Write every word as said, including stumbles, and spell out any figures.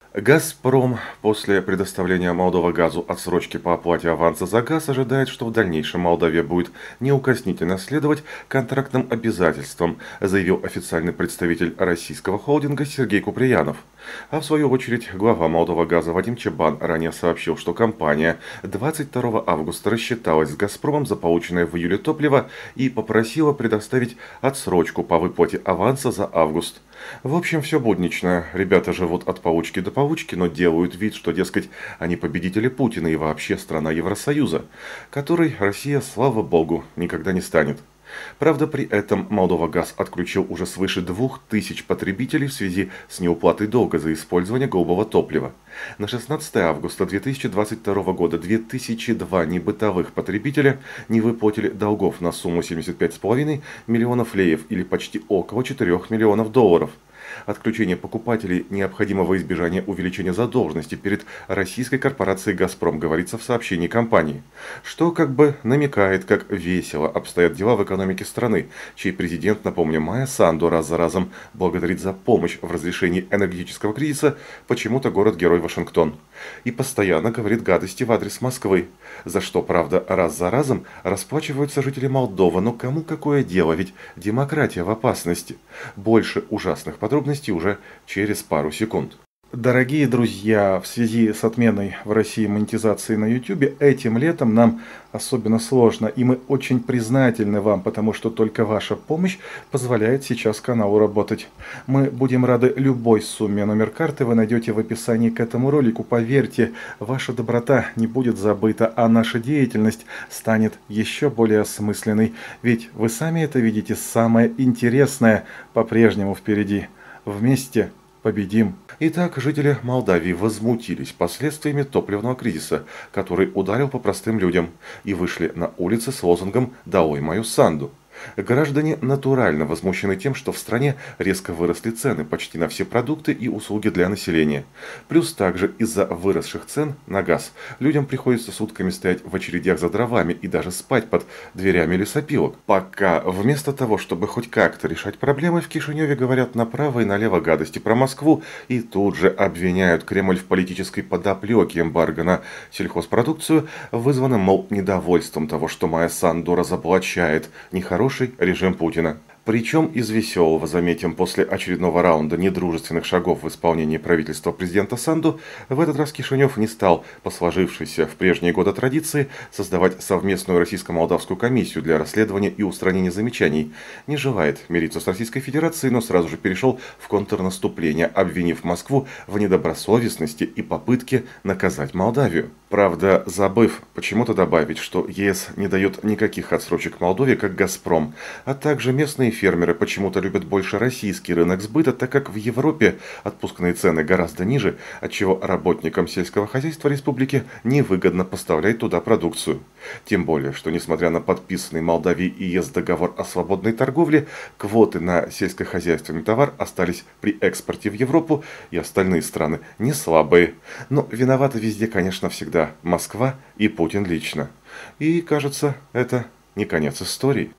«Газпром» после предоставления «Молдова-газу» отсрочки по оплате аванса за газ ожидает, что в дальнейшем Молдавия будет неукоснительно следовать контрактным обязательствам, заявил официальный представитель российского холдинга Сергей Куприянов. А в свою очередь глава «Молдова-газа» Вадим Чебан ранее сообщил, что компания двадцать второго августа рассчиталась с «Газпромом» за полученное в июле топливо и попросила предоставить отсрочку по выплате аванса за август. В общем, все буднично. Ребята живут от получки до получки, но делают вид, что, дескать, они победители Путина и вообще страна Евросоюза, которой Россия, слава богу, никогда не станет. Правда, при этом «Молдова-газ» отключил уже свыше двух тысяч потребителей в связи с неуплатой долга за использование голубого топлива. На шестнадцатое августа две тысячи двадцать второго года две тысячи два небытовых потребителя не выплатили долгов на сумму семьдесят пять с половиной миллионов леев или почти около четырёх миллионов долларов. Отключение покупателей необходимо во избежание увеличения задолженности перед российской корпорацией «Газпром», говорится в сообщении компании, что как бы намекает, как весело обстоят дела в экономике страны, чей президент, напомню, Майя Санду раз за разом благодарит за помощь в разрешении энергетического кризиса почему-то город-герой Вашингтон. И постоянно говорит гадости в адрес Москвы, за что, правда, раз за разом расплачиваются жители Молдовы, но кому какое дело, ведь демократия в опасности. Больше ужасных подробностей уже через пару секунд. Дорогие друзья, в связи с отменой в России монетизации на YouTube, этим летом нам особенно сложно, и мы очень признательны вам, потому что только ваша помощь позволяет сейчас каналу работать. Мы будем рады любой сумме, номер карты вы найдете в описании к этому ролику. Поверьте, ваша доброта не будет забыта, а наша деятельность станет еще более осмысленной, ведь вы сами это видите, самое интересное по-прежнему впереди. Вместе победим. Итак, жители Молдавии возмутились последствиями топливного кризиса, который ударил по простым людям, и вышли на улицы с лозунгом «Долой мою Санду». Граждане натурально возмущены тем, что в стране резко выросли цены почти на все продукты и услуги для населения. Плюс также из-за выросших цен на газ людям приходится сутками стоять в очередях за дровами и даже спать под дверями лесопилок. Пока вместо того, чтобы хоть как-то решать проблемы, в Кишиневе говорят направо и налево гадости про Москву и тут же обвиняют Кремль в политической подоплеке эмбарго на сельхозпродукцию, вызванным, мол, недовольством того, что Майя Санду разоблачает нехорошие режим Путина. Причем из веселого, заметим, после очередного раунда недружественных шагов в исполнении правительства президента Санду, в этот раз Кишинев не стал, по сложившейся в прежние годы традиции, создавать совместную российско-молдавскую комиссию для расследования и устранения замечаний. Не желает мириться с Российской Федерацией, но сразу же перешел в контрнаступление, обвинив Москву в недобросовестности и попытке наказать Молдавию. Правда, забыв почему-то добавить, что ЕС не дает никаких отсрочек Молдове, как «Газпром», а также местные фермеры почему-то любят больше российский рынок сбыта, так как в Европе отпускные цены гораздо ниже, отчего работникам сельского хозяйства республики невыгодно поставлять туда продукцию. Тем более, что несмотря на подписанный Молдавией и ЕС договор о свободной торговле, квоты на сельскохозяйственный товар остались при экспорте в Европу и остальные страны не слабые. Но виноваты везде, конечно, всегда Москва и Путин лично. И, кажется, это не конец истории.